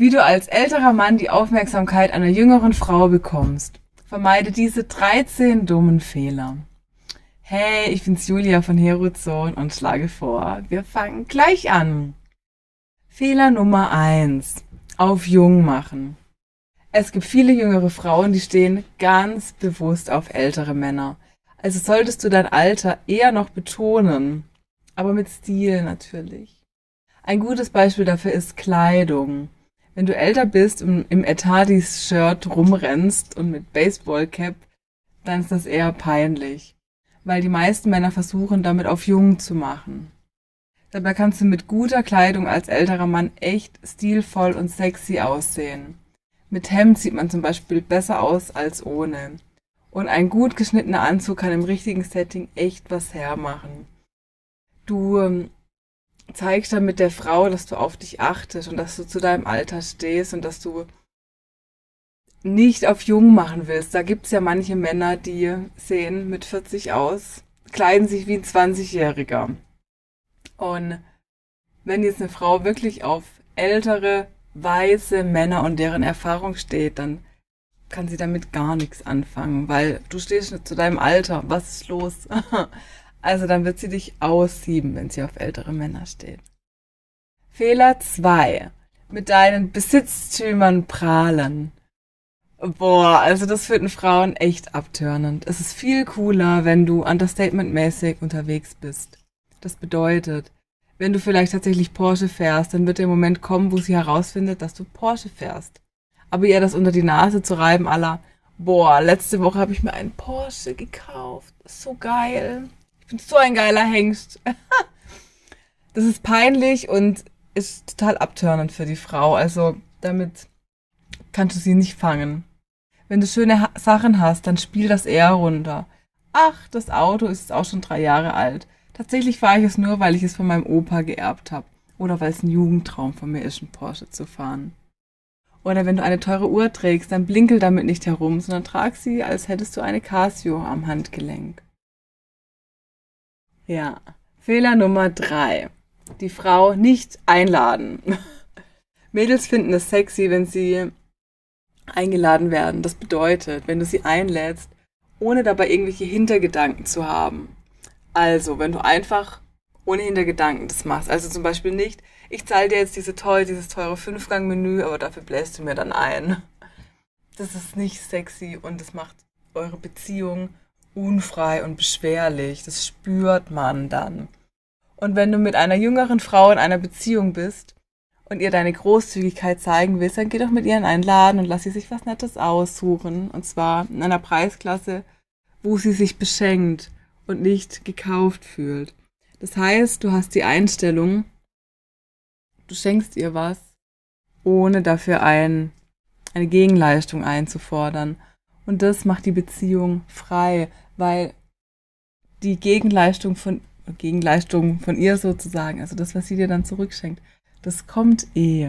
Wie du als älterer Mann die Aufmerksamkeit einer jüngeren Frau bekommst. Vermeide diese 13 dummen Fehler. Hey, ich bin's Julia von Herozone und schlage vor, wir fangen gleich an. Fehler Nummer 1. Auf jung machen. Es gibt viele jüngere Frauen, die stehen ganz bewusst auf ältere Männer. Also solltest du dein Alter eher noch betonen, aber mit Stil natürlich. Ein gutes Beispiel dafür ist Kleidung. Wenn du älter bist und im Etadis-Shirt rumrennst und mit Baseballcap, dann ist das eher peinlich, weil die meisten Männer versuchen, damit auf jung zu machen. Dabei kannst du mit guter Kleidung als älterer Mann echt stilvoll und sexy aussehen. Mit Hemd sieht man zum Beispiel besser aus als ohne. Und ein gut geschnittener Anzug kann im richtigen Setting echt was hermachen. Du zeigst damit der Frau, dass du auf dich achtest und dass du zu deinem Alter stehst und dass du nicht auf jung machen willst. Da gibt's ja manche Männer, die sehen mit 40 aus, kleiden sich wie ein 20-Jähriger. Und wenn jetzt eine Frau wirklich auf ältere, weise Männer und deren Erfahrung steht, dann kann sie damit gar nichts anfangen, weil du stehst nicht zu deinem Alter. Was ist los? Also dann wird sie dich aussieben, wenn sie auf ältere Männer steht. Fehler 2. Mit deinen Besitztümern prahlen. Boah, also das finden Frauen echt abtörnend. Es ist viel cooler, wenn du understatement-mäßig unterwegs bist. Das bedeutet, wenn du vielleicht tatsächlich Porsche fährst, dann wird der Moment kommen, wo sie herausfindet, dass du Porsche fährst. Aber ihr das unter die Nase zu reiben, à la, boah, letzte Woche habe ich mir einen Porsche gekauft. Das ist so geil. Ich bin so ein geiler Hengst. Das ist peinlich und ist total abtörnend für die Frau. Also damit kannst du sie nicht fangen. Wenn du schöne Sachen hast, dann spiel das eher runter. Ach, das Auto ist auch schon 3 Jahre alt. Tatsächlich fahre ich es nur, weil ich es von meinem Opa geerbt habe. Oder weil es ein Jugendtraum von mir ist, einen Porsche zu fahren. Oder wenn du eine teure Uhr trägst, dann blinkel damit nicht herum, sondern trag sie, als hättest du eine Casio am Handgelenk. Ja, Fehler Nummer 3. Die Frau nicht einladen. Mädels finden es sexy, wenn sie eingeladen werden. Das bedeutet, wenn du sie einlädst, ohne dabei irgendwelche Hintergedanken zu haben. Also, wenn du einfach ohne Hintergedanken das machst. Also zum Beispiel nicht, ich zahle dir jetzt dieses teure 5-Gang-Menü, aber dafür bläst du mir dann ein. Das ist nicht sexy und das macht eure Beziehung unfrei und beschwerlich. Das spürt man dann. Und wenn du mit einer jüngeren Frau in einer Beziehung bist und ihr deine Großzügigkeit zeigen willst, dann geh doch mit ihr in einen Laden und lass sie sich was Nettes aussuchen. Und zwar in einer Preisklasse, wo sie sich beschenkt und nicht gekauft fühlt. Das heißt, du hast die Einstellung, du schenkst ihr was, ohne dafür eine Gegenleistung einzufordern. Und das macht die Beziehung frei, weil die Gegenleistung von ihr sozusagen, also das, was sie dir dann zurückschenkt, das kommt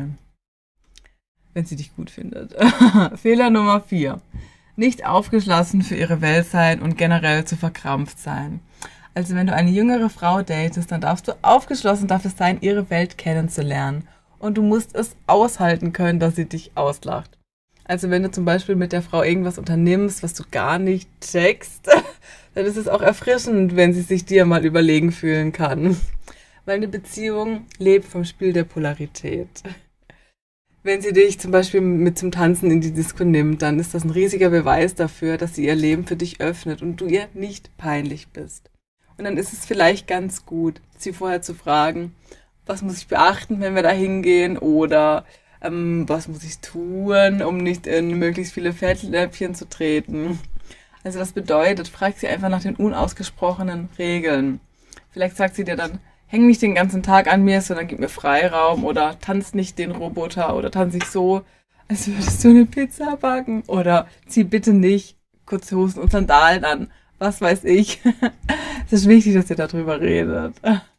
wenn sie dich gut findet. Fehler Nummer 4. Nicht aufgeschlossen für ihre Welt sein und generell zu verkrampft sein. Also wenn du eine jüngere Frau datest, dann darfst du aufgeschlossen dafür sein, ihre Welt kennenzulernen. Und du musst es aushalten können, dass sie dich auslacht. Also wenn du zum Beispiel mit der Frau irgendwas unternimmst, was du gar nicht checkst, dann ist es auch erfrischend, wenn sie sich dir mal überlegen fühlen kann. Weil eine Beziehung lebt vom Spiel der Polarität. Wenn sie dich zum Beispiel mit zum Tanzen in die Disco nimmt, dann ist das ein riesiger Beweis dafür, dass sie ihr Leben für dich öffnet und du ihr nicht peinlich bist. Und dann ist es vielleicht ganz gut, sie vorher zu fragen, was muss ich beachten, wenn wir da hingehen, oder was muss ich tun, um nicht in möglichst viele Fettnäpfchen zu treten. Also das bedeutet, frag sie einfach nach den unausgesprochenen Regeln. Vielleicht sagt sie dir dann, häng nicht den ganzen Tag an mir, sondern gib mir Freiraum, oder tanz nicht den Roboter, oder tanz nicht so, als würdest du eine Pizza backen, oder zieh bitte nicht kurze Hosen und Sandalen an, was weiß ich. Es ist wichtig, dass ihr darüber redet.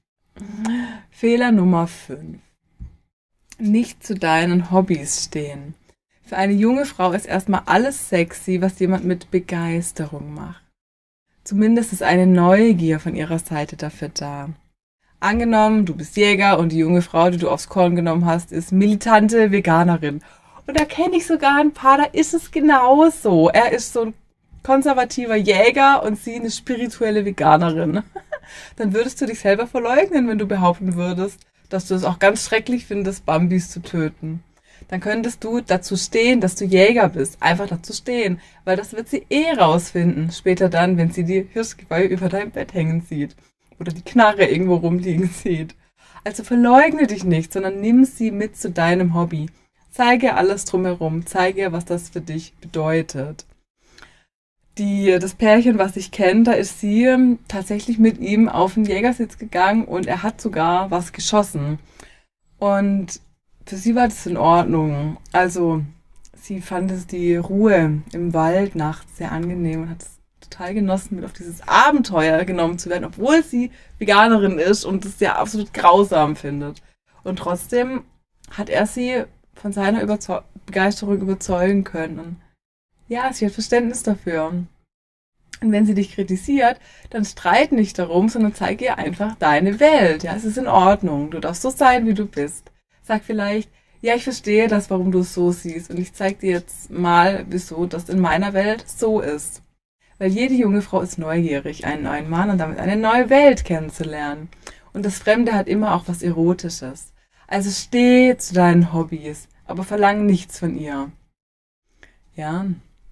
Fehler Nummer 5. Nicht zu deinen Hobbys stehen. Für eine junge Frau ist erstmal alles sexy, was jemand mit Begeisterung macht. Zumindest ist eine Neugier von ihrer Seite dafür da. Angenommen, du bist Jäger und die junge Frau, die du aufs Korn genommen hast, ist militante Veganerin. Und da kenne ich sogar ein paar, da ist es genauso. Er ist so ein konservativer Jäger und sie eine spirituelle Veganerin. Dann würdest du dich selber verleugnen, wenn du behaupten würdest, dass du es auch ganz schrecklich findest, Bambis zu töten. Dann könntest du dazu stehen, dass du Jäger bist. Einfach dazu stehen. Weil das wird sie eh rausfinden. Später dann, wenn sie die Hirschgeweih über dein Bett hängen sieht. Oder die Knarre irgendwo rumliegen sieht. Also verleugne dich nicht, sondern nimm sie mit zu deinem Hobby. Zeige ihr alles drumherum. Zeige ihr, was das für dich bedeutet. Das Pärchen, was ich kenne, da ist sie tatsächlich mit ihm auf den Jägersitz gegangen und er hat sogar was geschossen. Und für sie war das in Ordnung. Also sie fand es die Ruhe im Wald nachts sehr angenehm und hat es total genossen, mit auf dieses Abenteuer genommen zu werden, obwohl sie Veganerin ist und es ja absolut grausam findet. Und trotzdem hat er sie von seiner Begeisterung überzeugen können. Und ja, sie hat Verständnis dafür. Und wenn sie dich kritisiert, dann streit nicht darum, sondern zeig ihr einfach deine Welt. Ja, es ist in Ordnung. Du darfst so sein, wie du bist. Sag vielleicht, ja, ich verstehe das, warum du es so siehst. Und ich zeig dir jetzt mal, wieso das in meiner Welt so ist. Weil jede junge Frau ist neugierig, einen neuen Mann und damit eine neue Welt kennenzulernen. Und das Fremde hat immer auch was Erotisches. Also steh zu deinen Hobbys, aber verlang nichts von ihr. Ja.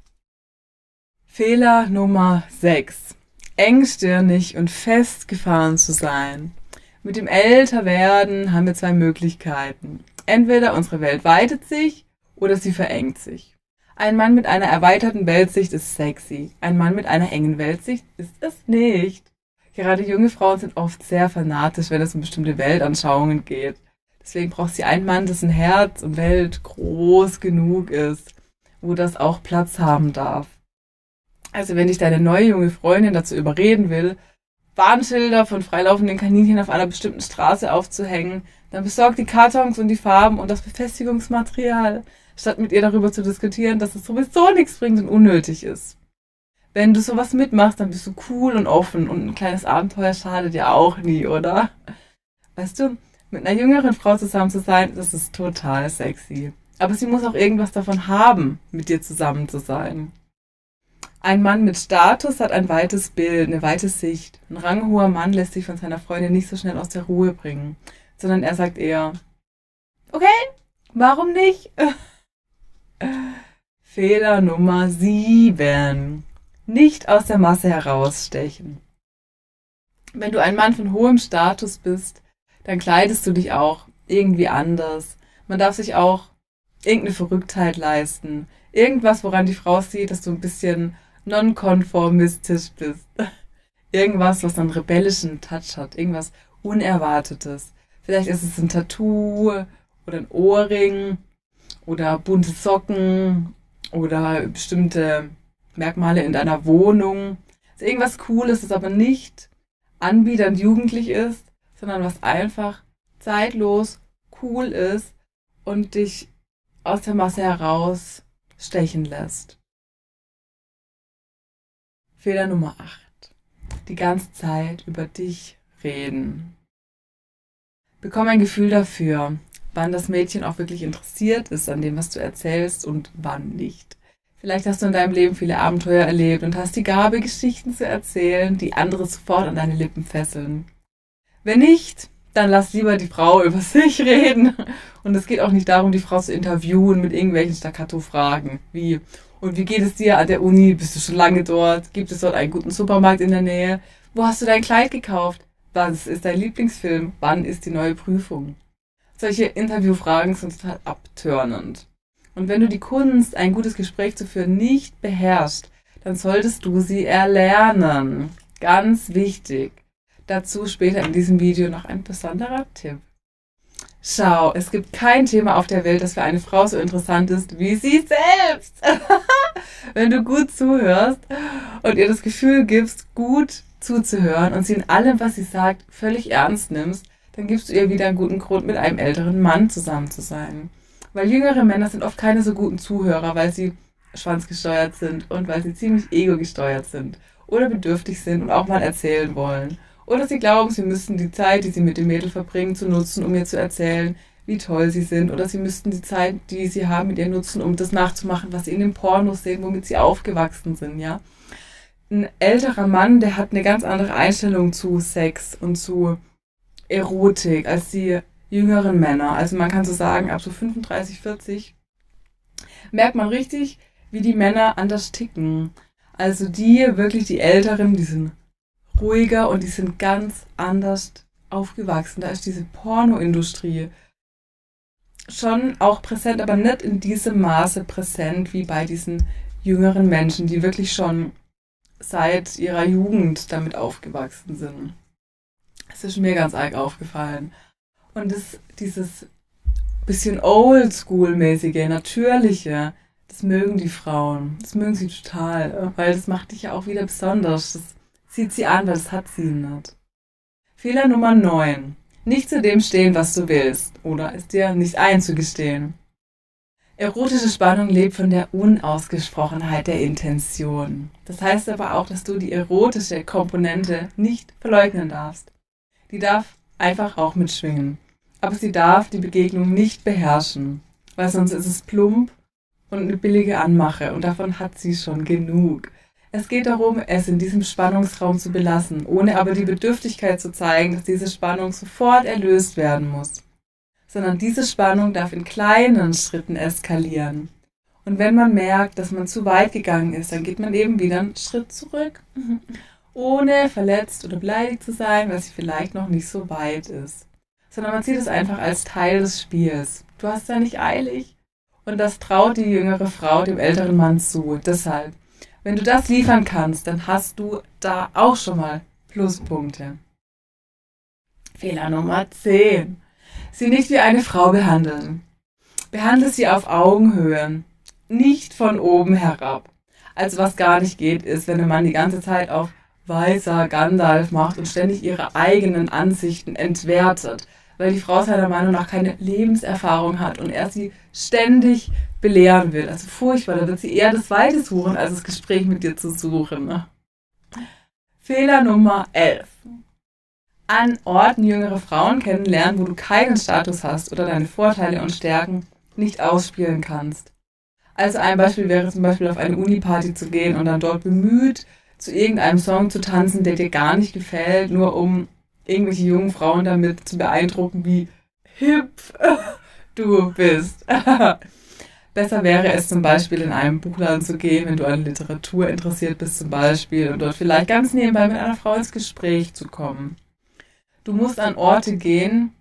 Fehler Nummer 6. Engstirnig und festgefahren zu sein. Mit dem Älterwerden haben wir zwei Möglichkeiten. Entweder unsere Welt weitet sich oder sie verengt sich. Ein Mann mit einer erweiterten Weltsicht ist sexy. Ein Mann mit einer engen Weltsicht ist es nicht. Gerade junge Frauen sind oft sehr fanatisch, wenn es um bestimmte Weltanschauungen geht. Deswegen braucht sie einen Mann, dessen Herz und Welt groß genug ist, wo das auch Platz haben darf. Also wenn dich deine neue junge Freundin dazu überreden will, Warnschilder von freilaufenden Kaninchen auf einer bestimmten Straße aufzuhängen, dann besorg die Kartons und die Farben und das Befestigungsmaterial, statt mit ihr darüber zu diskutieren, dass es sowieso nichts bringt und unnötig ist. Wenn du sowas mitmachst, dann bist du cool und offen und ein kleines Abenteuer schadet dir auch nie, oder? Weißt du, mit einer jüngeren Frau zusammen zu sein, das ist total sexy. Aber sie muss auch irgendwas davon haben, mit dir zusammen zu sein. Ein Mann mit Status hat ein weites Bild, eine weite Sicht. Ein ranghoher Mann lässt sich von seiner Freundin nicht so schnell aus der Ruhe bringen, sondern er sagt eher, okay, warum nicht? Fehler Nummer 7. Nicht aus der Masse herausstechen. Wenn du ein Mann von hohem Status bist, dann kleidest du dich auch irgendwie anders. Man darf sich auch irgendeine Verrücktheit leisten. Irgendwas, woran die Frau sieht, dass du ein bisschen nonkonformistisch bist. Irgendwas, was einen rebellischen Touch hat. Irgendwas Unerwartetes. Vielleicht ist es ein Tattoo oder ein Ohrring oder bunte Socken oder bestimmte Merkmale in deiner Wohnung. Also irgendwas Cooles, das aber nicht anbiedernd jugendlich ist, sondern was einfach zeitlos cool ist und dich aus der Masse herausstechen lässt. Fehler Nummer 8. Die ganze Zeit über dich reden. Bekomm ein Gefühl dafür, wann das Mädchen auch wirklich interessiert ist an dem, was du erzählst und wann nicht. Vielleicht hast du in deinem Leben viele Abenteuer erlebt und hast die Gabe, Geschichten zu erzählen, die andere sofort an deine Lippen fesseln. Wenn nicht, dann lass lieber die Frau über sich reden. Und es geht auch nicht darum, die Frau zu interviewen mit irgendwelchen Staccato-Fragen, wie: Und wie geht es dir an der Uni? Bist du schon lange dort? Gibt es dort einen guten Supermarkt in der Nähe? Wo hast du dein Kleid gekauft? Was ist dein Lieblingsfilm? Wann ist die neue Prüfung? Solche Interviewfragen sind total abtörnend. Und wenn du die Kunst, ein gutes Gespräch zu führen, nicht beherrschst, dann solltest du sie erlernen. Ganz wichtig. Dazu später in diesem Video noch ein besonderer Tipp. Schau, es gibt kein Thema auf der Welt, das für eine Frau so interessant ist wie sie selbst. Wenn du gut zuhörst und ihr das Gefühl gibst, gut zuzuhören und sie in allem, was sie sagt, völlig ernst nimmst, dann gibst du ihr wieder einen guten Grund, mit einem älteren Mann zusammen zu sein. Weil jüngere Männer sind oft keine so guten Zuhörer, weil sie schwanzgesteuert sind und weil sie ziemlich ego-gesteuert sind oder bedürftig sind und auch mal erzählen wollen. Oder sie glauben, sie müssten die Zeit, die sie mit dem Mädel verbringen, zu nutzen, um ihr zu erzählen, wie toll sie sind. Oder sie müssten die Zeit, die sie haben, mit ihr nutzen, um das nachzumachen, was sie in den Pornos sehen, womit sie aufgewachsen sind, ja. Ein älterer Mann, der hat eine ganz andere Einstellung zu Sex und zu Erotik als die jüngeren Männer. Also man kann so sagen, ab so 35, 40 merkt man richtig, wie die Männer anders ticken. Also die Älteren, die sind ruhiger und die sind ganz anders aufgewachsen. Da ist diese Pornoindustrie schon auch präsent, aber nicht in diesem Maße präsent wie bei diesen jüngeren Menschen, die wirklich schon seit ihrer Jugend damit aufgewachsen sind. Das ist mir ganz arg aufgefallen. Und dieses bisschen oldschool-mäßige, natürliche, das mögen die Frauen. Das mögen sie total, weil das macht dich ja auch wieder besonders. Das zieht sie an, weil das hat sie nicht. Fehler Nummer 9. Nicht zu dem stehen, was du willst, oder es dir nicht einzugestehen. Erotische Spannung lebt von der Unausgesprochenheit der Intention. Das heißt aber auch, dass du die erotische Komponente nicht verleugnen darfst. Die darf einfach auch mitschwingen. Aber sie darf die Begegnung nicht beherrschen, weil sonst ist es plump und eine billige Anmache und davon hat sie schon genug. Es geht darum, es in diesem Spannungsraum zu belassen, ohne aber die Bedürftigkeit zu zeigen, dass diese Spannung sofort erlöst werden muss. Sondern diese Spannung darf in kleinen Schritten eskalieren. Und wenn man merkt, dass man zu weit gegangen ist, dann geht man eben wieder einen Schritt zurück, ohne verletzt oder beleidigt zu sein, weil sie vielleicht noch nicht so weit ist. Sondern man sieht es einfach als Teil des Spiels. Du hast ja nicht eilig. Und das traut die jüngere Frau dem älteren Mann zu. Deshalb, wenn du das liefern kannst, dann hast du da auch schon mal Pluspunkte. Fehler Nummer 10. Sie nicht wie eine Frau behandeln. Behandle sie auf Augenhöhe, nicht von oben herab. Also was gar nicht geht, ist, wenn der Mann die ganze Zeit auf weißer Gandalf macht und ständig ihre eigenen Ansichten entwertet, weil die Frau seiner Meinung nach keine Lebenserfahrung hat und er sie ständig belehren will. Also furchtbar, da wird sie eher das Weite suchen, als das Gespräch mit dir zu suchen. Ne? Fehler Nummer 11. An Orten jüngere Frauen kennenlernen, wo du keinen Status hast oder deine Vorteile und Stärken nicht ausspielen kannst. Also ein Beispiel wäre zum Beispiel auf eine Uniparty zu gehen und dann dort bemüht zu irgendeinem Song zu tanzen, der dir gar nicht gefällt, nur um irgendwelche jungen Frauen damit zu beeindrucken, wie hip du bist. Besser wäre es zum Beispiel in einem Buchladen zu gehen, wenn du an Literatur interessiert bist zum Beispiel und dort vielleicht ganz nebenbei mit einer Frau ins Gespräch zu kommen. Du musst an Orte gehen,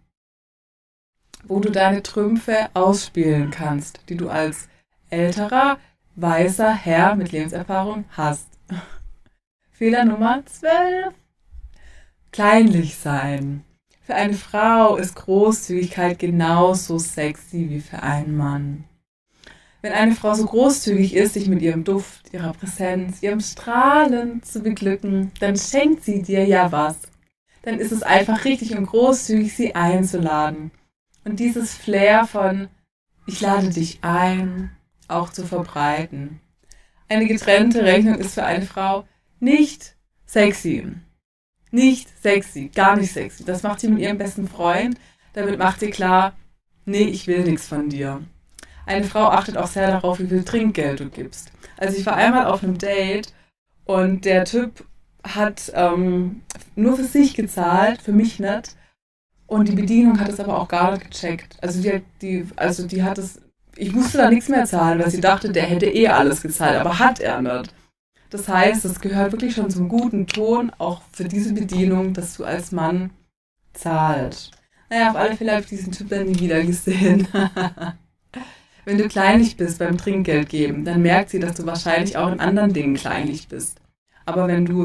wo du deine Trümpfe ausspielen kannst, die du als älterer, weißer Herr mit Lebenserfahrung hast. Fehler Nummer 12. Kleinlich sein. Für eine Frau ist Großzügigkeit genauso sexy wie für einen Mann. Wenn eine Frau so großzügig ist, dich mit ihrem Duft, ihrer Präsenz, ihrem Strahlen zu beglücken, dann schenkt sie dir ja was. Dann ist es einfach richtig und großzügig, sie einzuladen. Und dieses Flair von ich lade dich ein, auch zu verbreiten. Eine getrennte Rechnung ist für eine Frau nicht sexy. Nicht sexy, gar nicht sexy. Das macht sie mit ihrem besten Freund. Damit macht sie klar, nee, ich will nichts von dir. Eine Frau achtet auch sehr darauf, wie viel Trinkgeld du gibst. Also ich war einmal auf einem Date und der Typ hat nur für sich gezahlt, für mich nicht. Und die Bedienung hat es aber auch gar nicht gecheckt. Also die hat es, ich musste da nichts mehr zahlen, weil sie dachte, der hätte eh alles gezahlt, aber hat er nicht. Das heißt, es gehört wirklich schon zum guten Ton, auch für diese Bedienung, dass du als Mann zahlst. Naja, auf alle Fälle habe ich diesen Typ dann nie wieder gesehen. Wenn du kleinlich bist beim Trinkgeld geben, dann merkt sie, dass du wahrscheinlich auch in anderen Dingen kleinlich bist. Aber wenn du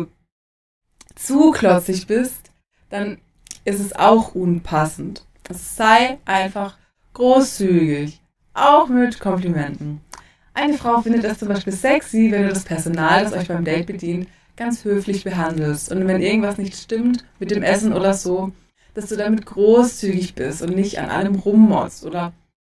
zu klotzig bist, dann ist es auch unpassend. Es sei einfach großzügig, auch mit Komplimenten. Eine Frau findet es zum Beispiel sexy, wenn du das Personal, das euch beim Date bedient, ganz höflich behandelst. Und wenn irgendwas nicht stimmt mit dem Essen oder so, dass du damit großzügig bist und nicht an allem rummotzt oder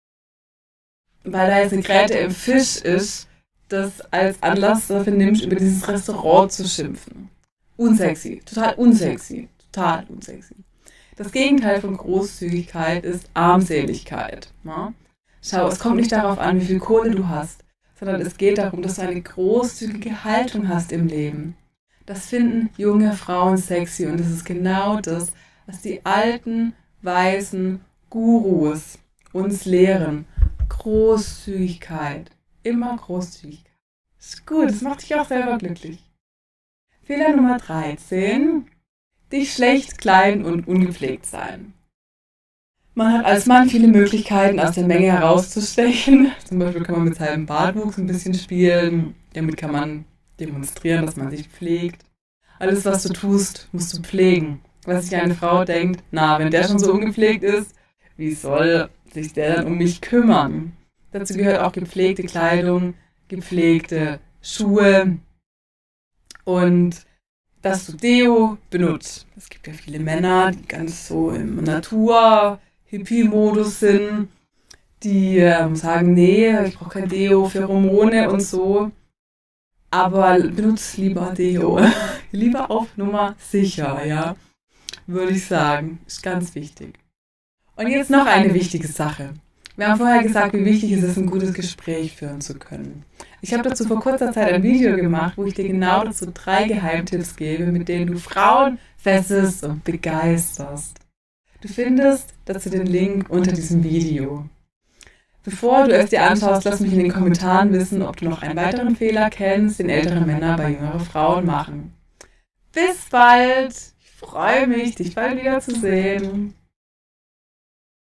weil da jetzt eine Gräte im Fisch ist, das als Anlass dafür nimmst, über dieses Restaurant zu schimpfen. Unsexy, total unsexy. total unsexy. Das Gegenteil von Großzügigkeit ist Armseligkeit. Ja? Schau, es kommt nicht darauf an, wie viel Kohle du hast, sondern es geht darum, dass du eine großzügige Haltung hast im Leben. Das finden junge Frauen sexy und das ist genau das, was die alten, weißen Gurus uns lehren. Großzügigkeit. Immer Großzügigkeit. Ist gut, das macht dich auch selber glücklich. Fehler Nummer 13. Dich schlecht kleiden und ungepflegt sein. Man hat als Mann viele Möglichkeiten, aus der Menge herauszustechen. Zum Beispiel kann man mit seinem Bartwuchs ein bisschen spielen. Damit kann man demonstrieren, dass man sich pflegt. Alles, was du tust, musst du pflegen. Was sich eine Frau denkt, na, wenn der schon so ungepflegt ist, wie soll sich der dann um mich kümmern? Dazu gehört auch gepflegte Kleidung, gepflegte Schuhe und dass du Deo benutzt. Es gibt ja viele Männer, die ganz so im Natur-Hippie-Modus sind, die sagen, nee, ich brauche kein Deo, Pheromone und so. Aber benutzt lieber Deo. Lieber auf Nummer sicher, ja. Würde ich sagen. Ist ganz wichtig. Und jetzt noch eine wichtige Sache. Wir haben vorher gesagt, wie wichtig es ist, ein gutes Gespräch führen zu können. Ich habe dazu vor kurzer Zeit ein Video gemacht, wo ich dir genau dazu 3 Geheimtipps gebe, mit denen du Frauen fesselst und begeisterst. Du findest dazu den Link unter diesem Video. Bevor du es dir anschaust, lass mich in den Kommentaren wissen, ob du noch einen weiteren Fehler kennst, den ältere Männer bei jüngeren Frauen machen. Bis bald! Ich freue mich, dich bald wieder zu sehen.